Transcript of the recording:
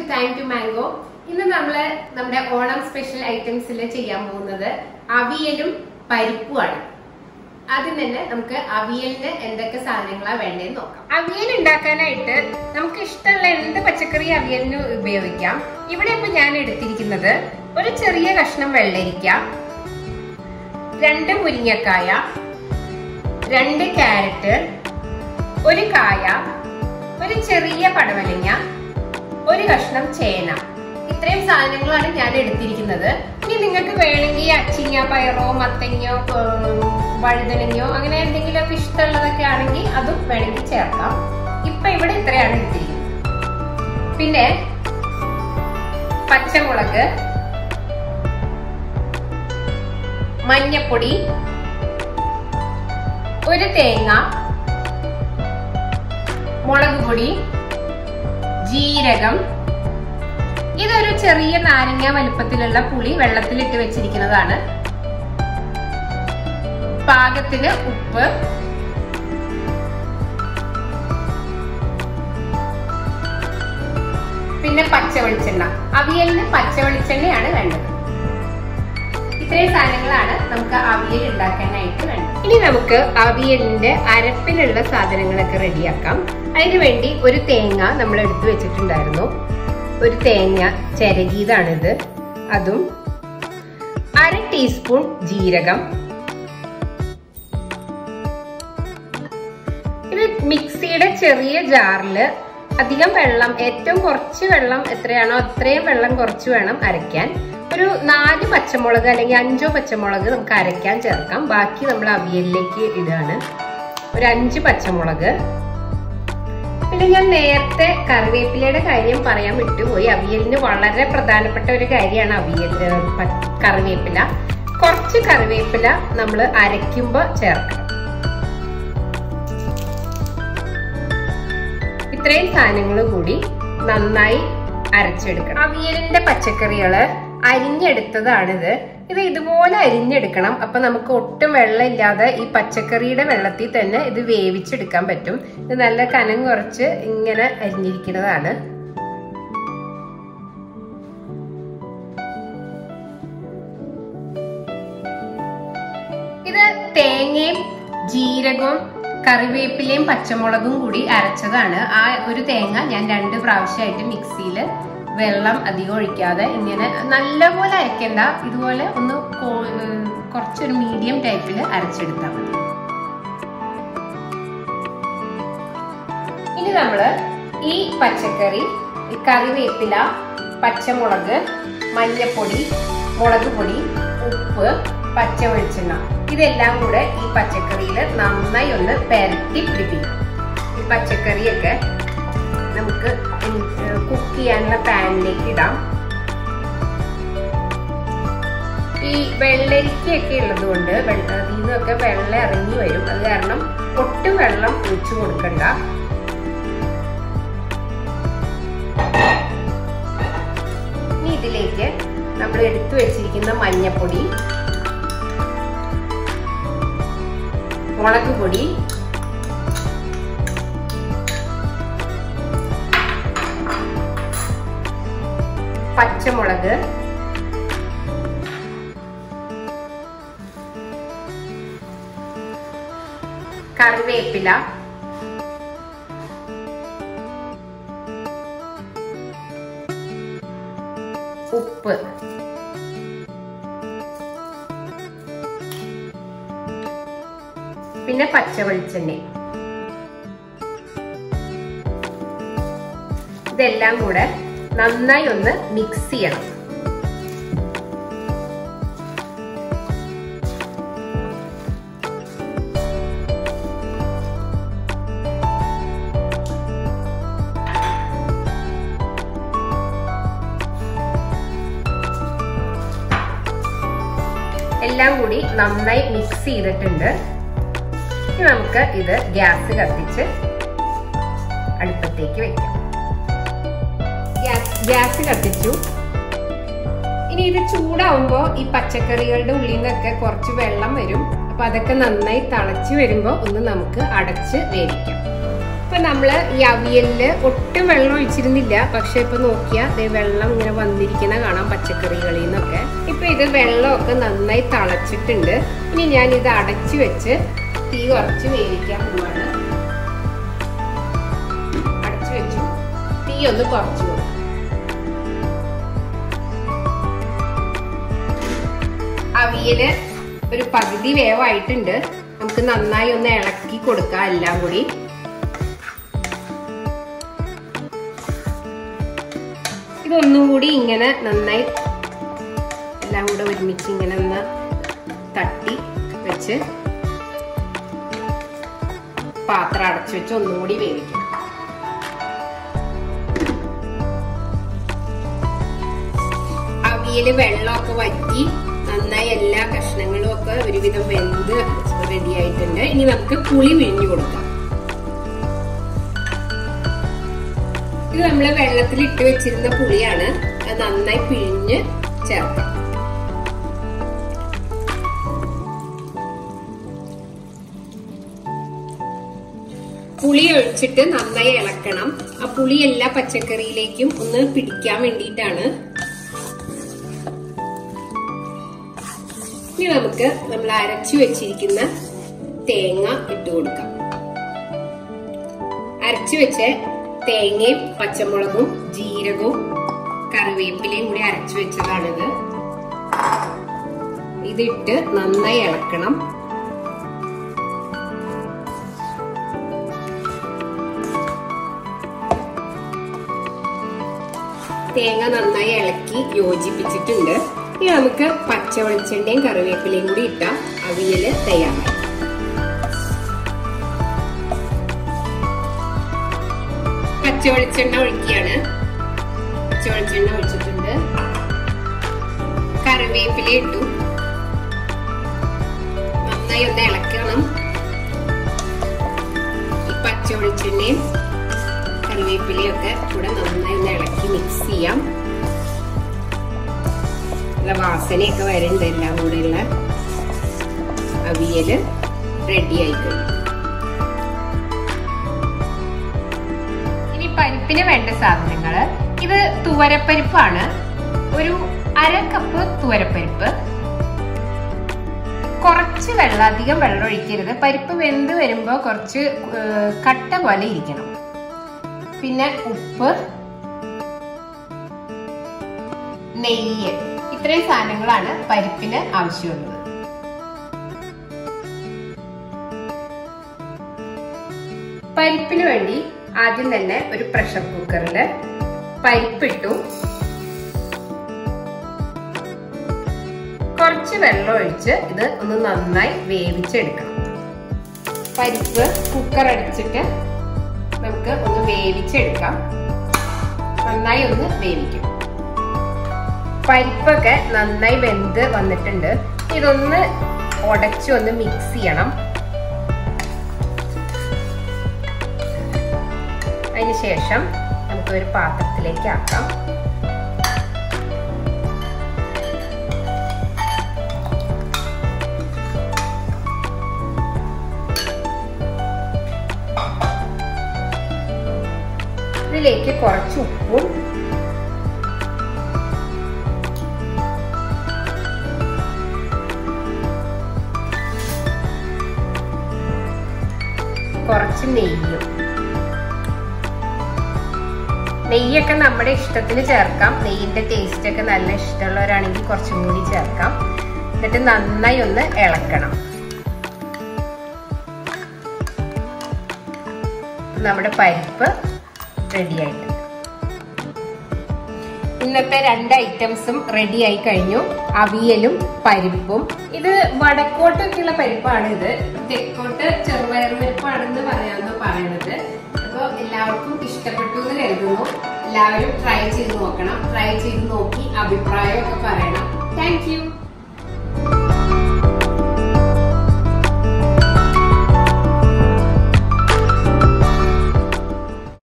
Time to mango. ഇന്ന് നമ്മുടെ Onam special ഐറ്റംസിൽ ചെയ്യാൻ പോകുന്നത് അവിയലും പരിപ്പുമാണ്. ആദ്യം തന്നെ നമുക്ക് അവിയലിന് എന്തൊക്കെ സാധനങ്ങളാണ് വേണ്ടതെന്ന് നോക്കാം. അവിയൽ ഉണ്ടാക്കാനായിട്ട് നമുക്ക് ഇഷ്ടമുള്ള എന്ത് പച്ചക്കറി അവിയലിന് ഉപയോഗിക്കാം. ഇവിടെ ഇപ്പൊ ഞാൻ എടുത്തിരിക്കുന്നത് ഒരു ചെറിയ കഷ്ണം വെള്ളരിക്ക, 2 മുരിങ്ങക്കായ, 2 ക്യാരറ്റ്, 1 കായ, ഒരു ചെറിയ പടവലങ്ങ, 1 കഷ്ണം ചേന. ഇത്രയും സാധനങ്ങളാണ് ഞാൻ എടുത്തിരിക്കുന്നത്. ഇനി നിങ്ങൾക്ക് വേണമെങ്കിൽ അച്ചിങ്ങ, പയറോ, മത്തങ്ങയോ, വഴുതനങ്ങയോ അങ്ങനെ എന്തെങ്കിലുമൊക്കെ ഇഷ്ടമുള്ളതൊക്കെ ആണെങ്കിൽ അതും വേണമെങ്കിൽ ചേർക്കാം. ഇപ്പൊ ഇവിടെ ഇത്രയാണ് എടുത്തിരിക്കുന്നത്. പിന്നെ പച്ചമുളക്, മഞ്ഞപ്പൊടി, 1 തേങ്ങ, മുളക് പൊടി, ജീരകം, ഇതൊരു ചെറിയ നാരങ്ങ വലുപ്പത്തിലുള്ള പുളി വെള്ളത്തിലിട്ട് വെച്ചിരിക്കുന്നതാണ്, പാകത്തിന് ഉപ്പ്, പിന്നെ പച്ച വെളിച്ചെണ്ണ. അവിയലിന് പച്ച വെളിച്ചെണ്ണയാണ് വേണ്ടത്. ഇത്രയും സാധനങ്ങളാണ് നമുക്ക് അവിയൽ ഉണ്ടാക്കാനായിട്ട് വേണ്ടത്. ഇനി നമുക്ക് അവിയലിന്റെ അരപ്പിലുള്ള സാധനങ്ങളൊക്കെ റെഡിയാക്കാം. അതിനു വേണ്ടി 1 തേങ്ങ നമ്മൾ എടുത്തു വെച്ചിട്ടുണ്ടായിരുന്നു. 1 തേങ്ങ ചിരകിയതാണിത്. അതും 1/2 ടീസ്പൂൺ ജീരകം. ഇത് മിക്സിയുടെ ചെറിയ ജാറില് അധികം വെള്ളം, ഏറ്റവും കുറച്ച് വെള്ളം എത്രയാണോ അത്രയും വെള്ളം കുറച്ച് വേണം അരയ്ക്കാൻ. ഒരു 4 പച്ചമുളക് അല്ലെങ്കിൽ 5 പച്ചമുളക് നമുക്ക് അരയ്ക്കാൻ ചേർക്കാം. ബാക്കി നമ്മൾ അവിയലിലേക്ക് ഇടാണ്. ഒരു 5 പച്ചമുളക്. പിന്നെ ഞാൻ നേരത്തെ കറിവേപ്പിലയുടെ കാര്യം പറയാൻ വിട്ടുപോയി. അവിയലിന് വളരെ പ്രധാനപ്പെട്ട ഒരു കാര്യമാണ് കറിവേപ്പില. കുറച്ച് കറിവേപ്പില നമ്മൾ അരയ്ക്കുമ്പോ ചേർക്കണം. ഇത്രയും സാധനങ്ങൾ കൂടി നന്നായി അരച്ചെടുക്കണം. അവിയലിന്റെ പച്ചക്കറികള് അരിഞ്ഞെടുത്തതാണിത്. ഇത് ഇതുപോലെ അരിഞ്ഞെടുക്കണം. അപ്പൊ നമുക്ക് ഒട്ടും വെള്ളം ഇല്ലാതെ ഈ പച്ചക്കറിയുടെ വെള്ളത്തിൽ തന്നെ ഇത് വേവിച്ചെടുക്കാൻ പറ്റും. ഇത് നല്ല കനം കുറച്ച് ഇങ്ങനെ അരിഞ്ഞിരിക്കുന്നതാണ്. ഇത് തേങ്ങയും ജീരകവും കറിവേപ്പിലയും പച്ചമുളകും കൂടി അരച്ചതാണ്. ആ ഒരു തേങ്ങ ഞാൻ 2 പ്രാവശ്യമായിട്ട് മിക്സിയിൽ വെള്ളം അധികം ഒഴിക്കാതെ ഇങ്ങനെ നല്ലപോലെ അരയ്ക്കണ്ട, ഇതുപോലെ ഒന്ന് കുറച്ചൊരു മീഡിയം ടൈപ്പിൽ അരച്ചെടുത്താൽ മതി. ഇനി നമ്മള് ഈ പച്ചക്കറി, കറിവേപ്പില, പച്ചമുളക്, മഞ്ഞപ്പൊടി, മുളക് പൊടി, ഉപ്പ്, പച്ച വെളിച്ചെണ്ണ, ഇതെല്ലാം കൂടെ ഈ പച്ചക്കറിയിൽ നന്നായി ഒന്ന് പെരട്ടി പിടിപ്പിക്കും. ഈ പച്ചക്കറിയൊക്കെ നമുക്ക് കുക്ക് ചെയ്യാനുള്ള പാനിലേക്ക് ഇടാം. ഈ വെള്ളരിക്കൊക്കെ ഉള്ളത് കൊണ്ട് അതിൽ നിന്നൊക്കെ വെള്ളം ഇറങ്ങി വരും. അത് കാരണം ഒട്ടും വെള്ളം ഒഴിച്ചു കൊടുക്കണ്ട. ഇനി ഇതിലേക്ക് നമ്മൾ എടുത്തു വെച്ചിരിക്കുന്ന മഞ്ഞപ്പൊടി, മുളക് പൊടി, പച്ചമുളക്, കറിവേപ്പില, ഉപ്പ്, പിന്നെ പച്ച വെളിച്ചെണ്ണ, ഇതെല്ലാം കൂടെ നന്നായി ഒന്ന് മിക്സ് ചെയ്യണം. എല്ലാം കൂടി നന്നായി മിക്സ് ചെയ്തിട്ടുണ്ട്. ഇനി നമുക്ക് ഇത് ഗ്യാസ് കത്തിച്ച് അടുപ്പത്തേക്ക് വെക്കാം. ഗ്യാസ് കത്തിച്ചു. ഇനി ഇത് ചൂടാവുമ്പോ ഈ പച്ചക്കറികളുടെ ഉള്ളിൽ നിന്നൊക്കെ കുറച്ച് വെള്ളം വരും. അപ്പൊ അതൊക്കെ നന്നായി തിളച്ച് വരുമ്പോ ഒന്ന് നമുക്ക് അടച്ച് വേവിക്കാം. അപ്പൊ ഇപ്പൊ നമ്മള് ഈ അവിയലില് ഒട്ടും വെള്ളം ഒഴിച്ചിരുന്നില്ല. പക്ഷെ ഇപ്പൊ നോക്കിയാ വെള്ളം ഇങ്ങനെ വന്നിരിക്കുന്ന കാണാം പച്ചക്കറികളിൽ നിന്നൊക്കെ. ഇപ്പൊ ഇത് വെള്ളമൊക്കെ നന്നായി തിളച്ചിട്ടുണ്ട്. ഇനി ഞാൻ ഇത് അടച്ചു വെച്ച് തീ കുറച്ച് വേവിക്കാൻ പോവാണ്. അടച്ചു വെച്ചു. തീ ഒന്ന് കുറച്ചു പോകും. അവിയല് ഒരു പകുതി വേവായിട്ടുണ്ട്. നമുക്ക് നന്നായി ഒന്ന് ഇളക്കി കൊടുക്കാം എല്ലാം കൂടി. ഇതൊന്നും കൂടി ഇങ്ങനെ നന്നായി എല്ലാം കൂടെ ഒരുമിച്ച് ഇങ്ങനെ ഒന്ന് തട്ടി വെച്ച് പാത്രം അടച്ചു വെച്ച് ഒന്നും കൂടി വേവിക്കും. അവിയല് വെള്ളമൊക്കെ വറ്റി നന്നായി എല്ലാ കഷ്ണങ്ങളും ഒക്കെ ഒരുവിധം വെന്ത് റെഡി ആയിട്ടുണ്ട്. ഇനി നമുക്ക് പുളി പിഴിഞ്ഞു കൊടുക്കാം. ഇത് നമ്മള് വെള്ളത്തിൽ ഇട്ട് വെച്ചിരുന്ന പുളിയാണ്. അത് നന്നായി പിഴിഞ്ഞ് ചേർക്കാം. പുളി ഒഴിച്ചിട്ട് നന്നായി ഇളക്കണം. ആ പുളി എല്ലാ പച്ചക്കറിയിലേക്കും ഒന്ന് പിടിക്കാൻ വേണ്ടിയിട്ടാണ്. ഇനി നമുക്ക് നമ്മൾ അരച്ചു വെച്ചിരിക്കുന്ന തേങ്ങ ഇട്ട് കൊടുക്കാം. അരച്ചു വെച്ച തേങ്ങയും പച്ചമുളകും ജീരകവും കറിവേപ്പിലയും കൂടി അരച്ചു വെച്ചതാണിത്. ഇതിട്ട് നന്നായി ഇളക്കണം. തേങ്ങ നന്നായി ഇളക്കി യോജിപ്പിച്ചിട്ടുണ്ട്. ഇനി നമുക്ക് പച്ച വെളിച്ചെണ്ണയും കറിവേപ്പിലയും കൂടി ഇട്ടാൽ അവിയല് തയ്യാറായി. പച്ച വെളിച്ചെണ്ണ ഒഴിക്കുകയാണ്. പച്ച വെളിച്ചെണ്ണ ഒഴിച്ചിട്ടുണ്ട്. കറിവേപ്പില ഇട്ടു. നന്നായി ഒന്ന് ഇളക്കണം. ഈ പച്ച വെളിച്ചെണ്ണയും കറിവേപ്പിലയൊക്കെ കൂടെ നന്നായി ഒന്ന് ഇളക്കി മിക്സ് ചെയ്യാം. വാസനയൊക്കെ വരുന്നുണ്ട്. എല്ലാം കൂടെ ഉള്ള അവിയല് റെഡി ആയി കഴിഞ്ഞു. ഇനി പരിപ്പിന് വേണ്ട സാധനങ്ങള്. ഇത് തുവരപ്പരിപ്പാണ്. ഒരു 1/2 കപ്പ് തുവരപ്പരിപ്പ്. കുറച്ച് വെള്ളം, അധികം വെള്ളം ഒഴിക്കരുത്. പരിപ്പ് വെന്ത് വരുമ്പോ കുറച്ച് കട്ട പോലെ ഇരിക്കണം. പിന്നെ ഉപ്പ്, നെയ്യ്, ഇത്രയും സാധനങ്ങളാണ് പരിപ്പിന് ആവശ്യമുള്ളത്. പരിപ്പിന് വേണ്ടി ആദ്യം തന്നെ ഒരു പ്രഷർ കുക്കറിൽ പരിപ്പിട്ടു. കുറച്ച് വെള്ളം ഒഴിച്ച് ഇത് ഒന്ന് നന്നായി വേവിച്ചെടുക്കണം. പരിപ്പ് കുക്കർ അടിച്ചിട്ട് നമുക്ക് ഒന്ന് വേവിച്ചെടുക്കാം. നന്നായി ഒന്ന് വേവിക്കും. പരിപ്പൊക്കെ നന്നായി വെന്ത് വന്നിട്ടുണ്ട്. ഇതൊന്ന് ഉടച്ചു ഒന്ന് മിക്സ് ചെയ്യണം. അതിനുശേഷം നമുക്കൊരു പാത്രത്തിലേക്ക് ആക്കാം. ഇതിലേക്ക് കുറച്ച് ഉപ്പും കുറച്ച് നെയ്യും. നെയ്യൊക്കെ നമ്മുടെ ഇഷ്ടത്തിന് ചേർക്കാം. നെയ്യിന്റെ ടേസ്റ്റ് ഒക്കെ നല്ല ഇഷ്ടമുള്ളവരാണെങ്കിൽ കുറച്ചും കൂടി ചേർക്കാം. എന്നിട്ട് നന്നായി ഒന്ന് ഇളക്കണം. നമ്മുടെ പരിപ്പ് റെഡി ആയിട്ട്. ഇന്നത്തെ 2 ഐറ്റംസും റെഡി ആയി കഴിഞ്ഞു. അവിയലും പരിപ്പും. ഇത് വടക്കോട്ടൊക്കെയുള്ള പരിപ്പാണ്. ഇത് തെക്കോട്ട് ചെറുപയർ പരിപ്പാണെന്ന് പറയണത്. അപ്പൊ എല്ലാവർക്കും ഇഷ്ടപ്പെട്ടു എന്ന് കരുതുന്നു. എല്ലാവരും ട്രൈ ചെയ്ത് നോക്കണം. ട്രൈ ചെയ്ത് നോക്കി അഭിപ്രായമൊക്കെ പറയണം. Thank U.